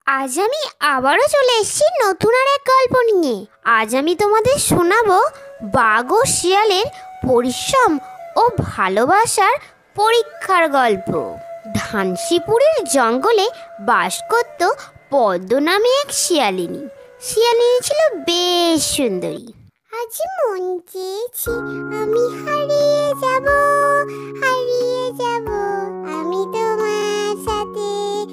আজ আমি আবারও চলে এসেছি নতুন আর এক গল্প নিয়ে। আজ আমি তোমাদের শোনাবো বাঘ ও শিয়ালের পরিশ্রম ও ভালোবাসার পরীক্ষার গল্প। ধানসিপুরের জঙ্গলে বাস করত পদ্ম নামে এক শিয়ালিনী। শিয়ালিনী ছিল বেশ সুন্দরী। আজ মন চেয়েছে আমি হারিয়ে যাব, হারিয়ে যাব আমি তোমার সাথে।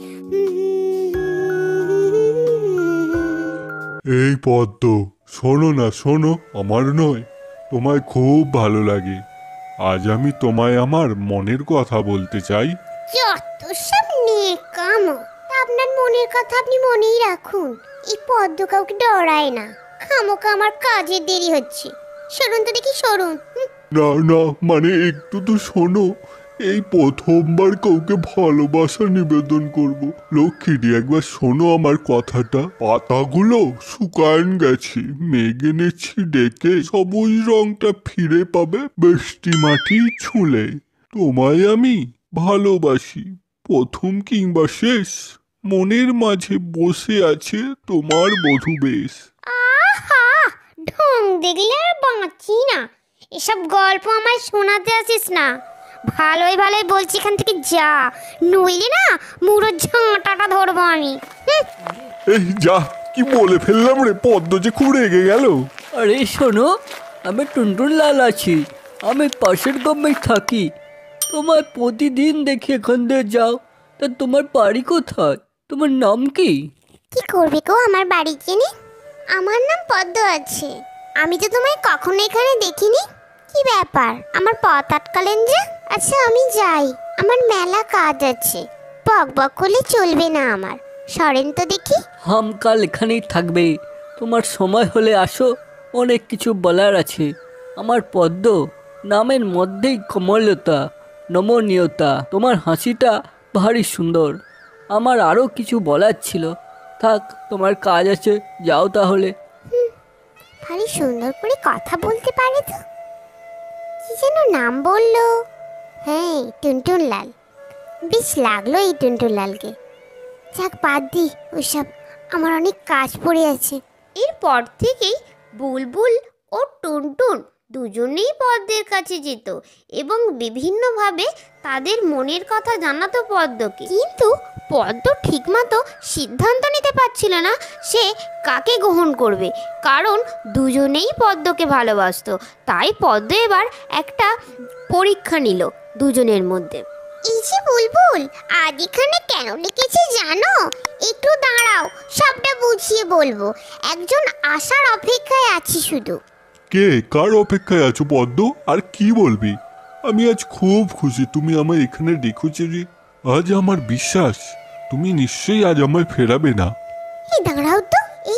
এই পদ্ম, শোনো না, শোনো, আমার নয়, তোমায় খুব ভালো লাগে। আজ আমি তোমায় আমার মনের কথা বলতে চাই। যত সব নেকামো, আপনার মনের কথা আপনি মনেই রাখুন। এই পদ্ম কাউকে ডরায় না। খামোকা আমার কাজে দেরি হচ্ছে। সরুন তো দেখি, সরুন। না না, মানে একটু তো শোনো। এই প্রথমবার কাউকে ভালোবাসা নিবেদন করব। লক্ষ্মীটি, একবার শোনো আমার কথাটা। পাতাগুলো শুকায়ন গেছে, মেঘ এনেছি ডেকে, সবুজ রংটা ফিরে পাবে বৃষ্টি মাটি ছুঁলে। তোমায় আমি ভালোবাসি, প্রথম কিংবা শেষ, মনের মাঝে বসে আছে তোমার বধূ বেশ। আহা, ঢং দেখলে আর বাঁচি না। এসব গল্প আমায় শোনাতে আসিস না। ভালোই ভালোই বলছি, এখান থেকে যা, নইলে না মুড়ো ঝাঁটাটা ধরবো আমি। এই যা, কি বলে ফেললাম রে! পদ্ম যে খুব রেগে গেল। আরে শোনো, আমি টুনটুন লাল আছি। আমি পাশের গ্রামে থাকি। তোমার প্রতিদিন দেখি এখান দিয়ে যাও। তা তোমার বাড়ি কোথায়? তোমার নাম কি? কি করবে গো আমার বাড়ি জেনে? আমার নাম পদ্ম আছে। আমি তো তোমায় কখনো এখানে দেখিনি। কি ব্যাপার, আমার পথ আটকালেন যে? আচ্ছা আমি যাই, আমার মেলা কাজ আছে। বক বক করলে চলবে না আমার। সরেন তো দেখি। হামকাল এখানেই থাকবে। তোমার সময় হলে আসো, অনেক কিছু বলার আছে। আমার পদ্ম নামের মধ্যেই কমলতা, নমনীয়তা। তোমার হাসিটা ভারী সুন্দর। আমার আরও কিছু বলার ছিল। থাক, তোমার কাজ আছে, যাও তাহলে। ভারী সুন্দর করে কথা বলতে পারে তো। কি যেন নাম বললো? হ্যাঁ, টুনটুন লাল। বেশ লাগলো এই টুনটুন লালকে। যাক, বাদ দি ওসব, আমার অনেক কাজ পড়ে আছে। এরপর থেকেই বুলবুল ও টুনটুন দুজনেই পদ্মের কাছে যেত এবং বিভিন্নভাবে তাদের মনের কথা জানাতো পদ্মকে। কিন্তু পদ্ম ঠিকমতো সিদ্ধান্ত নিতে পারছিল না সে কাকে গ্রহণ করবে, কারণ দুজনেই পদ্মকে ভালোবাসতো। তাই পদ্ম এবার একটা পরীক্ষা নিল দুজনের মধ্যে। এই যে বুলবুল, আজ এখানে কেন ডেকেছি জানো? একটু দাঁড়াও, সবটা বুঝিয়ে বলবো। একজন আসার অপেক্ষায় আছি শুধু। কে, কার অপেক্ষায় আছো পদ্ম? আর কি বলবি? আমি আজ খুব খুশি তুমি আমায় এখানে ডেকেছো রে। আজ আমার বিশ্বাস তুমি নিশ্চয়ই আজ আমায় ফেরাবে না। এই দাঁড়াও তো,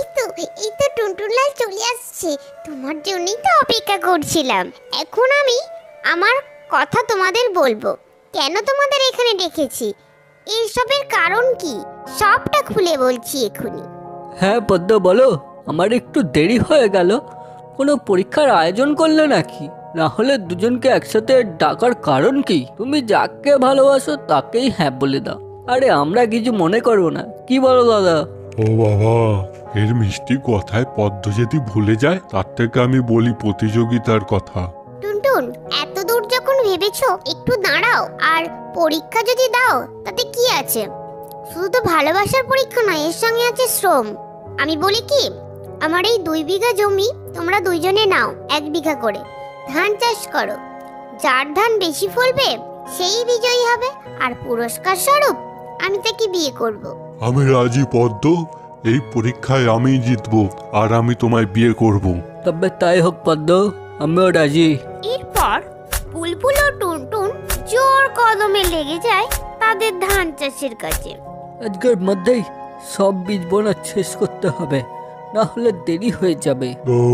এই তো টুনটুনলাল চলে আসছে। তোমার জন্যই তো অপেক্ষা করছিলাম। এখন আমি আমার কথা তোমাদের বলবো। কেন তোমাদের এখানে ডেকেছি, এসবের কারণ কি, সবটা খুলে বলছি এক্ষুনি। হ্যাঁ পদ্ম, বলো। আমার একটু দেরি হয়ে গেল। কোনো পরীক্ষার আয়োজন করলে নাকি? না হলে দুজনকে একসাথে ডাকার কারণ কি? তুমি যাকে ভালোবাসো তাকেই হ্যাঁ বলে দাও। আরে আমরা কিছু মনে করবো না, কি বলো দাদা? ও বাবা, এর মিষ্টি কথায় পদ্ম যদি ভুলে যায়, তার থেকে আমি বলি প্রতিযোগিতার কথা। টুনটুন, এত দূর যখন ভেবেছো, একটু দাঁড়াও। আর পরীক্ষা যদি দাও তাতে কি আছে? শুধু তো ভালোবাসার পরীক্ষা নয়, এর সঙ্গে আছে শ্রম। আমি বলি কি, আমার এই 2 বিঘা জমি তোমরা দুইজনে নাও, 1 বিঘা করে ধান চাষ করো। যার ধান বেশি ফলবে সেই বিজয়ী হবে, আর পুরস্কার স্বরূপ আমি তাকে বিয়ে করব। আমি রাজি পদ্ম, এই পরীক্ষায় আমি জিতবো আর আমি তোমায় বিয়ে করব। তবে তাই হোক পদ্ম, আমিও রাজি। এরপর বুলবুল ও টুনটুন জোর কদমে লেগে যায় তাদের ধান চাষের কাজে। আজকের মধ্যেই সব বীজ বোনা শেষ করতে হবে, না হলে দেরি হয়ে যাবে।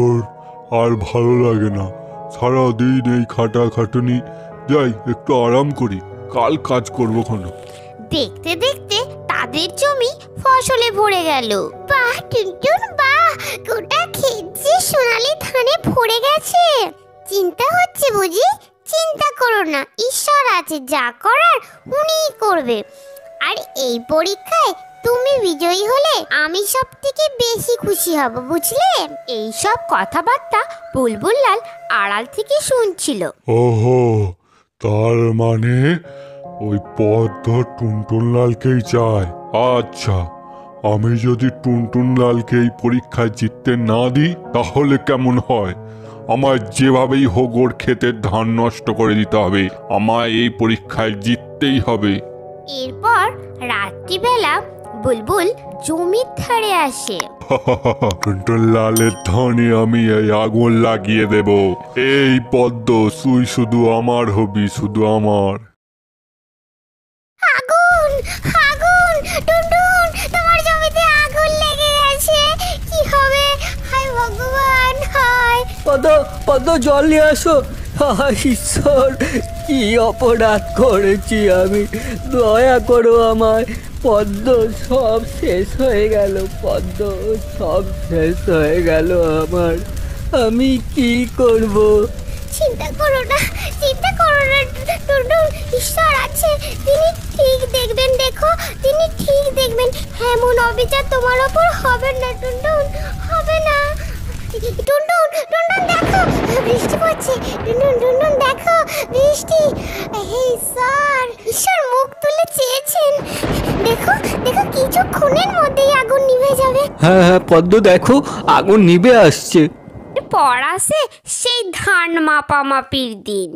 আর ভালো লাগে না, সারাদিন এই খাটাখাটুনি। যাই একটু আরাম করি, কাল কাজ করবো ক্ষণ। দেখতে দেখতে তাদের জমি ফসলে ভরে গেল। বাহ টুনটুন বাহ, গোটা ক্ষেত যে সোনালি ধানে ভরে গেছে। চিন্তা হচ্ছে বুঝি? চিন্তা করো না, ঈশ্বর আছে, যা করার উনিই করবে। আর এই পরীক্ষায় তুমি বিজয়ী হলে আমি সব থেকে বেশি খুশি হব, বুঝলে? এই সব কথাবার্তা বুলবুল লাল আড়াল থেকে শুনছিল। ওহো, তার মানে ওই পদ্ম টুনটুন লালকেই চায়। আচ্ছা, আমি যদি টুনটুন লালকে এই পরীক্ষায় জিততে না দিই তাহলে কেমন হয়? আমার যেভাবেই হোক ওর ক্ষেতের ধান নষ্ট করে দিতে হবে। আমায় এই পরীক্ষায় জিততেই হবে। এরপর রাত্রিবেলা বুলবুল জমির ধারে আসে। টুনটুন লালের ধানে আমি এই আগুন লাগিয়ে দেব। এই পদ্ম, তুই শুধু আমার হবি, শুধু আমার। আগুন, আগুন! টুনটুন, তোমার জমিতে আগুন লেগে গেছে। কি হবে? হায় ভগবান, হায়! পদ্ম, পদ্ম জল নিয়ে আসো। হায় ঈশ্বর, কি অপরাধ করেছি আমি, দয়া করো আমায়। পদ্ম, সব শেষ হয়ে গেল। পদ্ম, সব শেষ হয়ে গেল আমার। আমি কি করব? চিন্তা করো না, চিন্তা করো না টুনটুন, ঈশ্বর আছে, তিনি ঠিক দেখবেন। দেখো, তিনি ঠিক দেখবেন। এমন অবিচার তোমার ওপর হবে না টুনটুন, হবে না। টুনটুন, টুনটুন দেখো, বৃষ্টি পড়ছে। টুনটুন, টুনটুন দেখো, বৃষ্টি। হে ঈশ্বর, ঈশ্বর মুখ তুলে চেয়েছেন। দেখো, দেখো, কিছুক্ষণের মধ্যেই আগুন নিভে যাবে। হ্যাঁ হ্যাঁ পদ্ম, দেখো আগুন নিভে আসছে। পর আসে সেই ধান মাপামাপির দিন।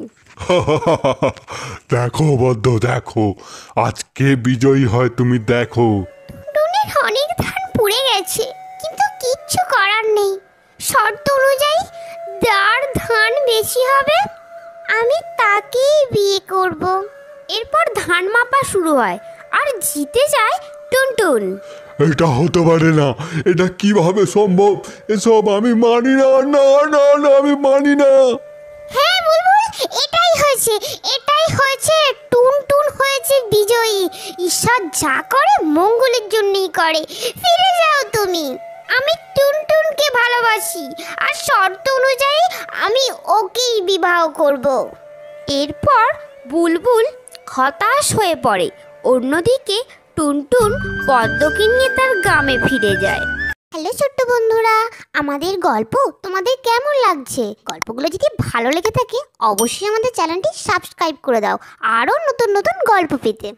দেখো বদ্দ, দেখো আজকে বিজয়ী হয় তুমি, দেখো। টুনের অনেক ধান পুড়ে গেছে, কিন্তু কিচ্ছু করার নেই। শর্ত অনুযায়ী যার ধান বেশি হবে আমি তাকেই বিয়ে করব। এরপর ধান মাপা শুরু হয় আর জিতে যায় টুনটুন। এটা হতে পারে না, এটা কিভাবে সম্ভব? এসব আমি মানি না, না না না, আমি মানি না। হ্যাঁ বুলবুল, এটাই হয়েছে, এটাই হয়েছে। টুনটুন হয়েছে বিজয়ী। ঈশ্বর যা করে মঙ্গলের জন্যই করে। ফিরে যাও তুমি। আমি টুনটুনকে ভালোবাসি আর শর্ত অনুযায়ী আমি ওকেই বিবাহ করব। এরপর বুলবুল হতাশ হয়ে পড়ে। অন্যদিকে টুনটুন পদ্মকে নিয়ে তার গ্রামে ফিরে যায়। হ্যালো ছোট্ট বন্ধুরা, আমাদের গল্প তোমাদের কেমন লাগছে? গল্পগুলো যদি ভালো লেগে থাকে অবশ্যই আমাদের চ্যানেলটি সাবস্ক্রাইব করে দাও আরও নতুন নতুন গল্প পেতে।